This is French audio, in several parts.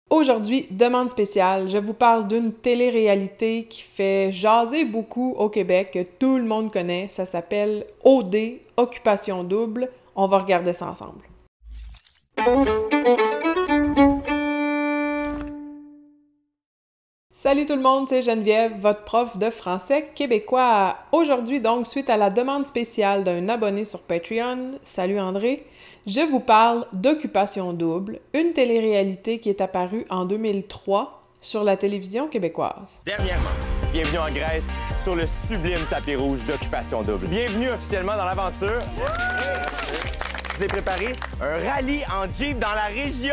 Aujourd'hui, demande spéciale, je vous parle d'une télé-réalité qui fait jaser beaucoup au Québec, que tout le monde connaît. Ça s'appelle OD, Occupation Double. On va regarder ça ensemble. Salut tout le monde, c'est Geneviève, votre prof de français québécois. Aujourd'hui donc, suite à la demande spéciale d'un abonné sur Patreon, salut André, je vous parle d'Occupation Double, une télé-réalité qui est apparue en 2003 sur la télévision québécoise. Dernièrement, bienvenue en Grèce sur le sublime tapis rouge d'Occupation Double. Bienvenue officiellement dans l'aventure. Je vous ai préparé un rallye en Jeep dans la région.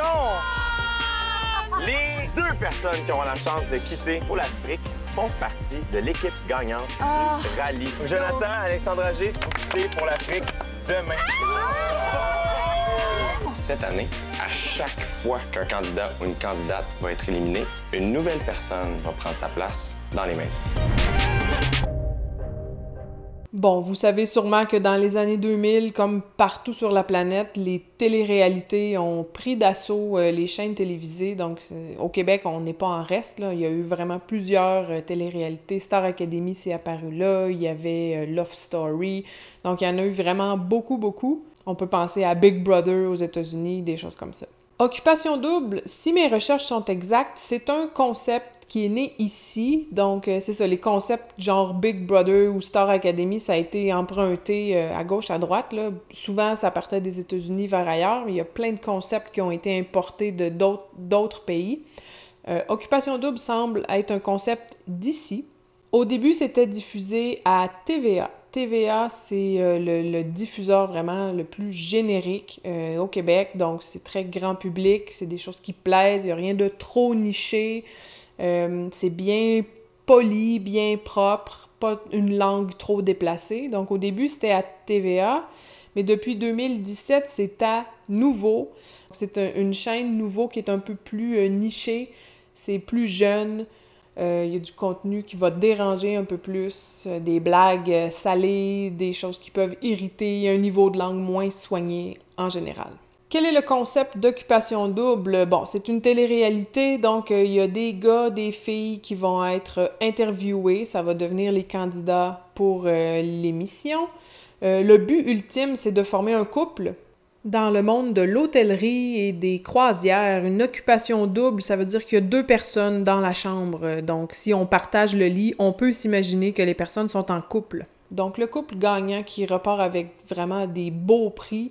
Les deux personnes qui auront la chance de quitter pour l'Afrique font partie de l'équipe gagnante du rallye. Jonathan, Alexandra G, quitter pour l'Afrique demain. Cette année, à chaque fois qu'un candidat ou une candidate va être éliminé, une nouvelle personne va prendre sa place dans les maisons. Bon, vous savez sûrement que dans les années 2000, comme partout sur la planète, les téléréalités ont pris d'assaut les chaînes télévisées. Donc, au Québec, on n'est pas en reste, là. Il y a eu vraiment plusieurs téléréalités. Star Academy s'est apparu là, il y avait Love Story. Donc, il y en a eu vraiment beaucoup. On peut penser à Big Brother aux États-Unis, des choses comme ça. Occupation Double, si mes recherches sont exactes, c'est un concept qui est né ici. Donc, c'est ça, les concepts genre Big Brother ou Star Academy, ça a été emprunté à gauche, à droite, là. Souvent, ça partait des États-Unis vers ailleurs, mais il y a plein de concepts qui ont été importés de d'autres pays. Occupation Double semble être un concept d'ici. Au début, c'était diffusé à TVA. TVA, c'est le diffuseur vraiment le plus générique au Québec, donc c'est très grand public, c'est des choses qui plaisent, il n'y a rien de trop niché. C'est bien poli, bien propre, pas une langue trop déplacée. Donc au début, c'était à TVA, mais depuis 2017, c'est à Nouveau. C'est une chaîne Nouveau qui est un peu plus nichée, c'est plus jeune. Il y a du contenu qui va déranger un peu plus, des blagues salées, des choses qui peuvent irriter, un niveau de langue moins soigné en général. Quel est le concept d'Occupation Double? Bon, c'est une télé-réalité, donc il y a des gars, des filles qui vont être interviewés, ça va devenir les candidats pour l'émission. Le but ultime, c'est de former un couple. Dans le monde de l'hôtellerie et des croisières, une occupation double, ça veut dire qu'il y a deux personnes dans la chambre. Donc, si on partage le lit, on peut s'imaginer que les personnes sont en couple. Donc, le couple gagnant qui repart avec vraiment des beaux prix,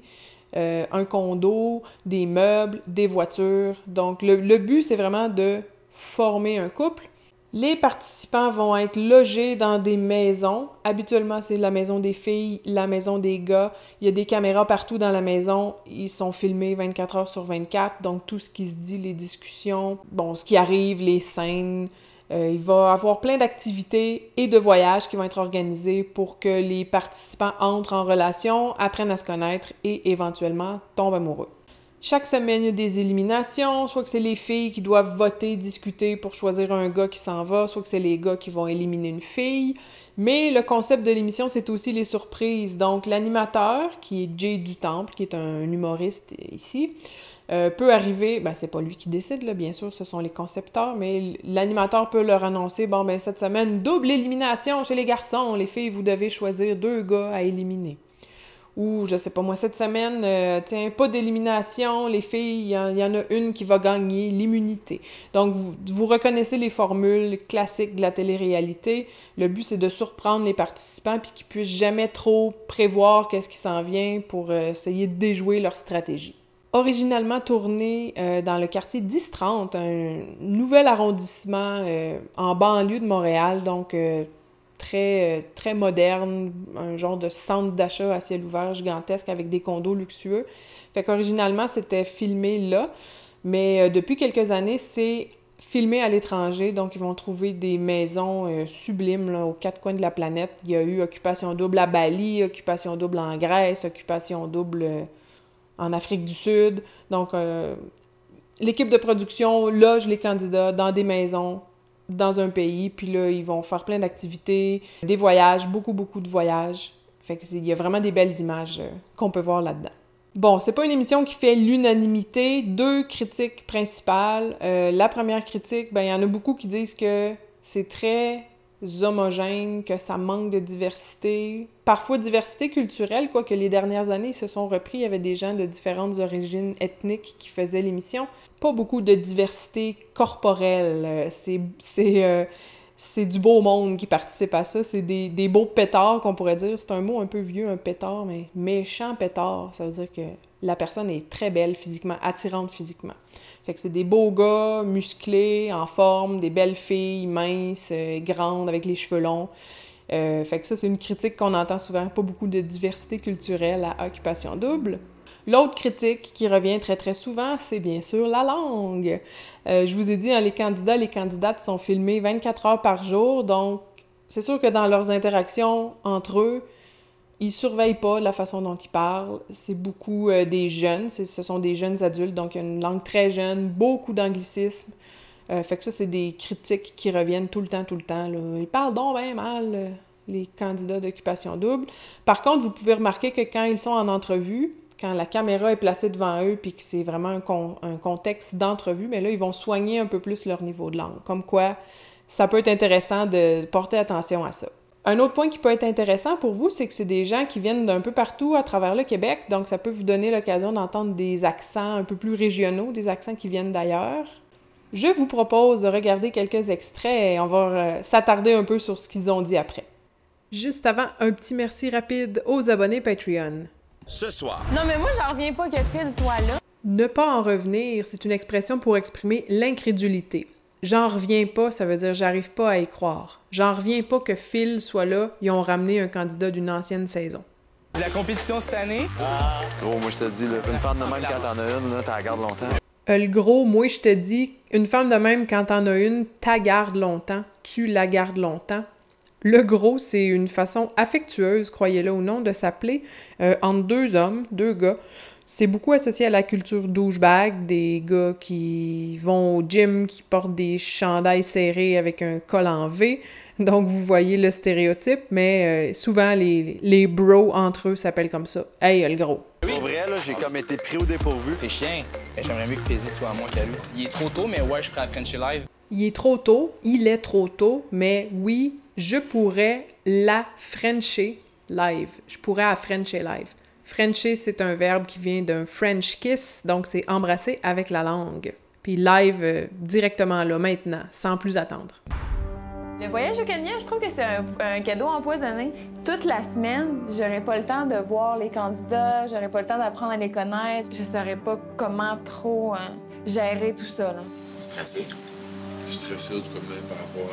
un condo, des meubles, des voitures. Donc, le but, c'est vraiment de former un couple. Les participants vont être logés dans des maisons. Habituellement, c'est la maison des filles, la maison des gars. Il y a des caméras partout dans la maison. Ils sont filmés 24 heures sur 24. Donc, tout ce qui se dit, les discussions, bon, ce qui arrive, les scènes. Il va y avoir plein d'activités et de voyages qui vont être organisés pour que les participants entrent en relation, apprennent à se connaître et éventuellement tombent amoureux. Chaque semaine, il y a des éliminations, soit que c'est les filles qui doivent voter, discuter pour choisir un gars qui s'en va, soit que c'est les gars qui vont éliminer une fille. Mais le concept de l'émission, c'est aussi les surprises. Donc, l'animateur, qui est Jay du Temple, qui est un humoriste ici, peut arriver, ben c'est pas lui qui décide, là, bien sûr, ce sont les concepteurs, mais l'animateur peut leur annoncer, bon, ben cette semaine, double élimination chez les garçons, les filles, vous devez choisir 2 gars à éliminer. Ou, je sais pas moi, cette semaine, tiens, pas d'élimination, les filles, il y en a une qui va gagner l'immunité. Donc, vous reconnaissez les formules classiques de la télé-réalité. Le but, c'est de surprendre les participants puis qu'ils puissent jamais trop prévoir qu'est-ce qui s'en vient pour essayer de déjouer leur stratégie. Originalement tourné dans le quartier 10-30, un nouvel arrondissement en banlieue de Montréal, donc très moderne, un genre de centre d'achat à ciel ouvert gigantesque avec des condos luxueux. Fait qu'originalement, c'était filmé là, mais depuis quelques années, c'est filmé à l'étranger, donc ils vont trouver des maisons sublimes là, aux 4 coins de la planète. Il y a eu Occupation Double à Bali, Occupation Double en Grèce, Occupation Double en Afrique du Sud. Donc, l'équipe de production loge les candidats dans des maisons, dans un pays, puis là, ils vont faire plein d'activités, des voyages, beaucoup de voyages. Fait que il y a vraiment des belles images qu'on peut voir là-dedans. Bon, c'est pas une émission qui fait l'unanimité. 2 critiques principales. La première critique, ben il y en a beaucoup qui disent que c'est très homogène, que ça manque de diversité. Parfois diversité culturelle, quoique les dernières années, ils se sont repris. Il y avait des gens de différentes origines ethniques qui faisaient l'émission. Pas beaucoup de diversité corporelle. C'est du beau monde qui participe à ça. C'est des beaux pétards, qu'on pourrait dire. C'est un mot un peu vieux, un pétard, mais méchant pétard. Ça veut dire que la personne est très belle physiquement, attirante physiquement. Fait que c'est des beaux gars, musclés, en forme, des belles filles, minces, grandes, avec les cheveux longs. Fait que ça, c'est une critique qu'on entend souvent. Pas beaucoup de diversité culturelle à Occupation Double. L'autre critique qui revient très très souvent, c'est bien sûr la langue. Je vous ai dit, hein, les candidates sont filmés 24 heures par jour, donc c'est sûr que dans leurs interactions entre eux, ils surveillent pas la façon dont ils parlent. C'est beaucoup des jeunes, ce sont des jeunes adultes, donc il y a une langue très jeune, beaucoup d'anglicisme. Fait que ça, c'est des critiques qui reviennent tout le temps, là. Ils parlent donc bien mal, les candidats d'Occupation Double. Par contre, vous pouvez remarquer que quand ils sont en entrevue, quand la caméra est placée devant eux puis que c'est vraiment un contexte d'entrevue, mais là, ils vont soigner un peu plus leur niveau de langue. Comme quoi, ça peut être intéressant de porter attention à ça. Un autre point qui peut être intéressant pour vous, c'est que c'est des gens qui viennent d'un peu partout à travers le Québec, donc ça peut vous donner l'occasion d'entendre des accents un peu plus régionaux, des accents qui viennent d'ailleurs. Je vous propose de regarder quelques extraits et on va s'attarder un peu sur ce qu'ils ont dit après. Juste avant, un petit merci rapide aux abonnés Patreon. Ce soir. Non, mais moi, j'en reviens pas que Phil soit là. Ne pas en revenir, c'est une expression pour exprimer l'incrédulité. J'en reviens pas, ça veut dire j'arrive pas à y croire. J'en reviens pas que Phil soit là, ils ont ramené un candidat d'une ancienne saison. La compétition cette année? Gros, moi je te dis, là, une femme de même quand t'en as une, là, t'en gardes longtemps. Le gros, moi je te dis, une femme de même quand t'en as une, t'as gardes longtemps, tu la gardes longtemps. Le gros, c'est une façon affectueuse, croyez-le ou non, de s'appeler entre 2 hommes, 2 gars. C'est beaucoup associé à la culture douchebag, des gars qui vont au gym, qui portent des chandails serrés avec un col en V. Donc, vous voyez le stéréotype, mais souvent, les bros entre eux s'appellent comme ça. « Hey, le gros ». Pour vrai, là, j'ai comme été pris au dépourvu. C'est chiant. J'aimerais mieux que Paisy soit à moi qu'à lui. Il est trop tôt, mais ouais, je suis prêt à Frenchie live. Il est trop tôt, mais oui, je pourrais la Frencher live. Je pourrais la Frencher live. Frencher, c'est un verbe qui vient d'un French kiss, donc c'est embrasser avec la langue. Puis live, directement là, maintenant, sans plus attendre. Le voyage au Kenya, je trouve que c'est un cadeau empoisonné. Toute la semaine, j'aurais pas le temps de voir les candidats, j'aurais pas le temps d'apprendre à les connaître. Je saurais pas comment trop gérer tout ça, là. Stressé. Je suis stressé tout même par rapport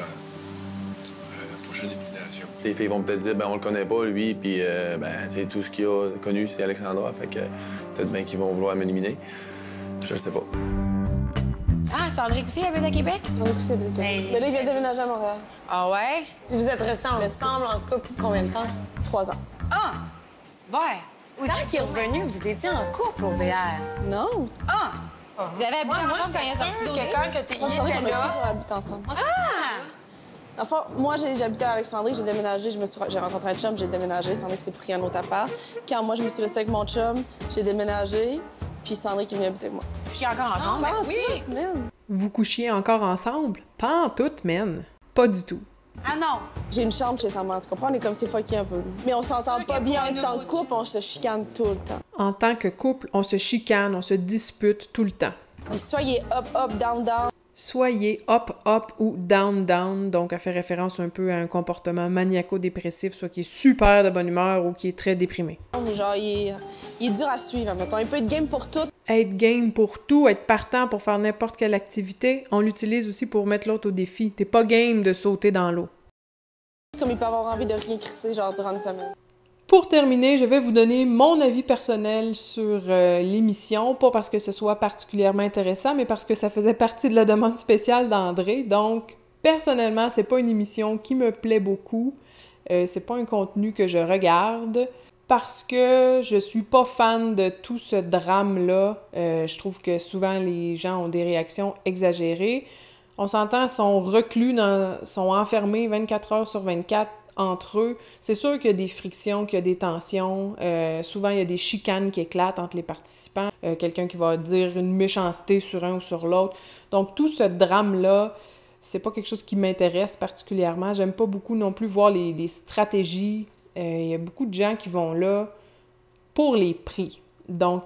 à la prochaine élimination. Les filles vont peut-être dire, ben on le connaît pas, lui, puis ben, tu sais, tout ce qu'il a connu, c'est Alexandra, fait que peut-être bien qu'ils vont vouloir m'éliminer. Je le sais pas. Ah, Sandrine aussi habite à Québec? Sandrine aussi habite à Québec. Mais là, il vient de déménager à Montréal. Ah ouais? Puis vous êtes restés ensemble en couple combien de temps? 3 ans. Ah! Super! Quand il est revenu, vous étiez en couple au VR? Non. Ah! Vous avez habité ensemble quand il est sorti d'Aude? Moi, Sandrine, on a toujours habité ensemble. Ah! Enfin, moi, j'habitais avec Sandrine, j'ai déménagé, j'ai rencontré un chum, j'ai déménagé. Sandrine s'est pris un autre appart. Quand moi, je me suis laissée avec mon chum, j'ai déménagé. Puis Sandrine qui est venue habiter avec moi. Vous couchiez encore ensemble? Ah, oui! Man. Vous couchiez encore ensemble? Pas en tout, man. Pas du tout. Ah non! J'ai une chambre chez sa mère, tu comprends? On est comme c'est fucké un peu. Mais on s'entend pas bien en tant que couple, on se chicane tout le temps. En tant que couple, on se chicane, on se dispute tout le temps. Puis soit il est up, up, down, down. Soyez up, up ou down, down. Donc, elle fait référence un peu à un comportement maniaco-dépressif, soit qui est super de bonne humeur ou qui est très déprimé. Genre, il est dur à suivre, mettons. Il peut être game pour tout. Être game pour tout, être partant pour faire n'importe quelle activité, on l'utilise aussi pour mettre l'autre au défi. T'es pas game de sauter dans l'eau. Comme il peut avoir envie de rien crisser, genre, durant une semaine. Pour terminer, je vais vous donner mon avis personnel sur l'émission, pas parce que ce soit particulièrement intéressant, mais parce que ça faisait partie de la demande spéciale d'André. Donc, personnellement, c'est pas une émission qui me plaît beaucoup. C'est pas un contenu que je regarde parce que je suis pas fan de tout ce drame-là. Je trouve que souvent les gens ont des réactions exagérées. On s'entend, sont reclus, sont enfermés 24 heures sur 24 entre eux. C'est sûr qu'il y a des frictions, qu'il y a des tensions. Souvent, il y a des chicanes qui éclatent entre les participants. Quelqu'un qui va dire une méchanceté sur un ou sur l'autre. Donc, tout ce drame-là, c'est pas quelque chose qui m'intéresse particulièrement. J'aime pas beaucoup non plus voir des stratégies. Il y a beaucoup de gens qui vont là pour les prix. Donc,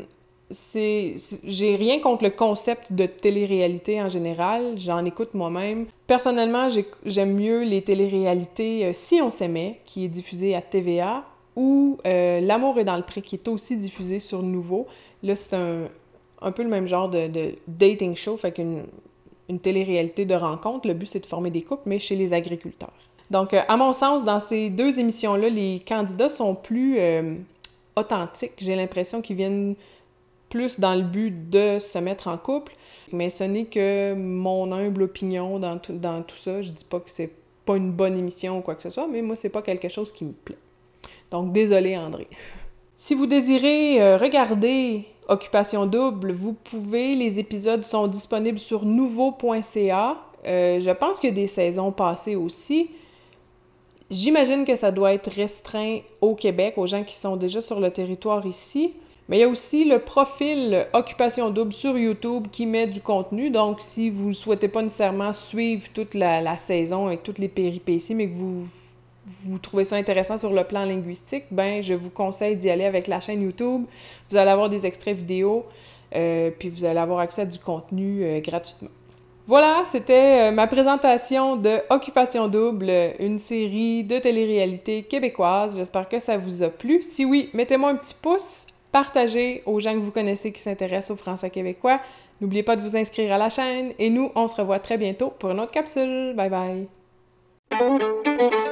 j'ai rien contre le concept de télé-réalité en général. J'en écoute moi-même. Personnellement, j'aime mieux les télé-réalités Si on s'aimait, qui est diffusé à TVA, ou L'amour est dans le pré, qui est aussi diffusé sur Nouveau. Là, c'est un peu le même genre de dating show, fait qu'une télé-réalité de rencontre. Le but, c'est de former des couples, mais chez les agriculteurs. Donc, à mon sens, dans ces deux émissions-là, les candidats sont plus authentiques. J'ai l'impression qu'ils viennent plus dans le but de se mettre en couple. Mais ce n'est que mon humble opinion dans tout ça. Je dis pas que c'est pas une bonne émission ou quoi que ce soit, mais moi, c'est pas quelque chose qui me plaît. Donc, désolé André. Si vous désirez regarder Occupation Double, vous pouvez. Les épisodes sont disponibles sur nouveau.ca. Je pense qu'il y a des saisons passées aussi. J'imagine que ça doit être restreint au Québec, aux gens qui sont déjà sur le territoire ici. Mais il y a aussi le profil Occupation Double sur YouTube qui met du contenu. Donc, si vous ne souhaitez pas nécessairement suivre toute la saison avec toutes les péripéties, mais que vous trouvez ça intéressant sur le plan linguistique, ben je vous conseille d'y aller avec la chaîne YouTube. Vous allez avoir des extraits vidéo, puis vous allez avoir accès à du contenu gratuitement. Voilà, c'était ma présentation de Occupation Double, une série de télé-réalité québécoise. J'espère que ça vous a plu. Si oui, mettez-moi un petit pouce, partagez aux gens que vous connaissez qui s'intéressent au français québécois. N'oubliez pas de vous inscrire à la chaîne et nous, on se revoit très bientôt pour une autre capsule. Bye bye!